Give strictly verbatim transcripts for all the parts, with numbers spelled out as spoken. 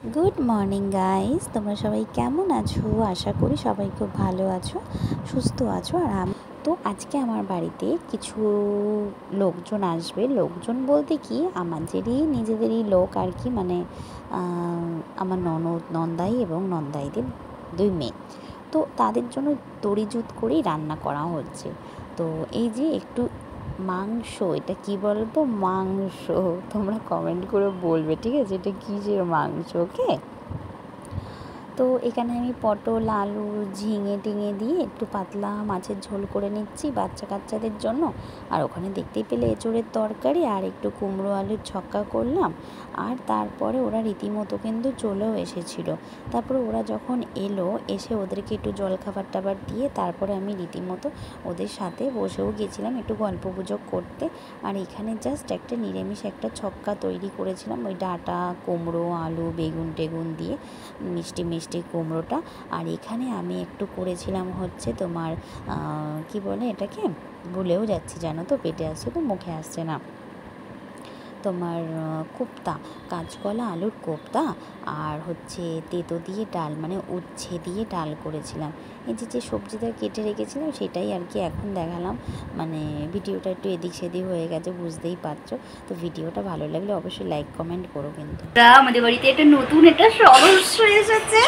Good morning guys, তোমরা সবাই কেমন আছো? আশা করি সবাই খুব ভালো আছো, সুস্থ আছো। আর আমি তো আজকে আমার বাড়িতে কিছু লোকজন আসবে। লোকজন বলতে কি, আমাদেরই নিজেদেরই লোক আর কি, মানে আমার ননদ নন্দাই এবং নন্দাইদের দুই মেয়ে। তো তাদের জন্য তড়িজুত করেই রান্না করা হচ্ছে। তো এই যে একটু মাংস, এটা কি বলবো, মাংস তোমরা কমেন্ট করে বলবে, ঠিক আছে, এটা কিসের মাংস? ওকে। তো এখানে আমি পটল, আলু, ঝিঙে টিঙে দিয়ে একটু পাতলা মাছের ঝোল করে নিচ্ছি বাচ্চা কাচ্চাদের জন্য। আর ওখানে দেখতেই পেলে এঁচোড়ের তরকারি আর একটু কুমড়ো আলুর ছক্কা করলাম। আর তারপরে ওরা রীতিমতো কিন্তু চলেও এসেছিলো। তারপরে ওরা যখন এলো, এসে ওদেরকে একটু জলখাবার টাবার দিয়ে তারপরে আমি রীতিমতো ওদের সাথে বসেও গেছিলাম একটু গল্প গুজব করতে। আর এখানে জাস্ট একটা নিরামিষ একটা ছক্কা তৈরি করেছিলাম, ওই ডাঁটা, কুমড়ো, আলু, বেগুন টেগুন দিয়ে মিষ্টি মিষ্টি কুমড়োটা। আর এখানে আমি একটু করেছিলাম হচ্ছে তোমার কি বলে এটাকে, ভুলেও যাচ্ছি জানো তো, পেটে আসছে তো মুখে আসছে না, তোমার কোপ্তা, কাঁচকলা আলুর কোপ্তা। আর হচ্ছে তেতো দিয়ে ডাল, মানে উচ্ছে দিয়ে ডাল করেছিলাম। এই যে যে সবজিটা কেটে রেখেছিলাম সেটাই আর কি এখন দেখালাম। মানে ভিডিওটা একটু এদিক সেদিক হয়ে গেছে, বুঝতেই পারছো। তো ভিডিওটা ভালো লাগলে অবশ্যই লাইক কমেন্ট করো। কিন্তু আমাদের বাড়িতে একটা নতুন একটা সদস্য এসেছে,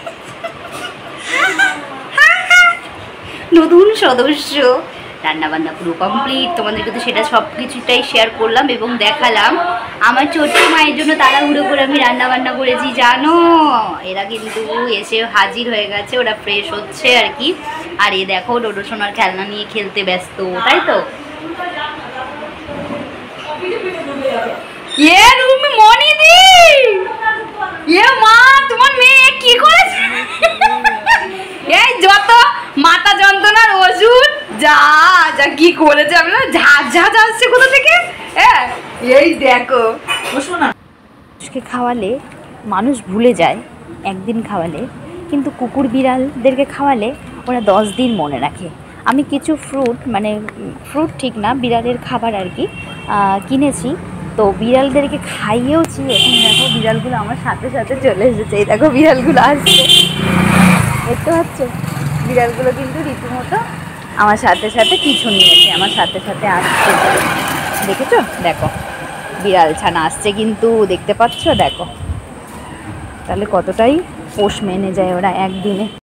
নতুন সদস্য। রান্না বান্না পুরো কমপ্লিট, তোমাদেরকে তো সেটা সব কিছুটাই শেয়ার করলাম এবং দেখালাম। আমার ছোট্ট মায়ের জন্য তাড়াহুড়ো করে আমি রান্না বান্না করেছি জানো। এরা কিন্তু এসে হাজির হয়ে গেছে, ওরা ফ্রেশ হচ্ছে আর কি। আর এ দেখো ডোডো সোনার খেলনা নিয়ে খেলতে ব্যস্ত, তাই তো। এ রুমি মনিদি, এ মা তোমার মেয়ে কি করেছে? এই যত মাথা যন্ত্রণার ওষুধ যা যা কি করেছে, আমি না ঝাঁঝ ঝাঁঝ আসছে কোথা থেকে। হ্যাঁ এই দেখো, মানুষকে খাওয়ালে মানুষ ভুলে যায় একদিন খাওয়ালে, কিন্তু কুকুর বিড়ালদেরকে খাওয়ালে ওরা দশ দিন মনে রাখে। আমি কিছু ফ্রুট, মানে ফ্রুট ঠিক না, বিড়ালের খাবার আর কি কিনেছি। তো বিড়ালদেরকে খাইয়েওছি। এখন দেখো বিড়ালগুলো আমার সাথে সাথে চলে এসেছে। এই দেখো বিড়ালগুলো আসছে, দেখতে পাচ্ছ? বিড়ালগুলো কিন্তু রীতিমতো আমার সাথে সাথে পিছু নিয়েছে, আমার সাথে সাথে আসছে, দেখেছো? দেখো বিড়াল ছানা আসছে কিন্তু, দেখতে পাচ্ছ? দেখো তাহলে কতটাই পোষ মেনে যায় ওরা একদিনে।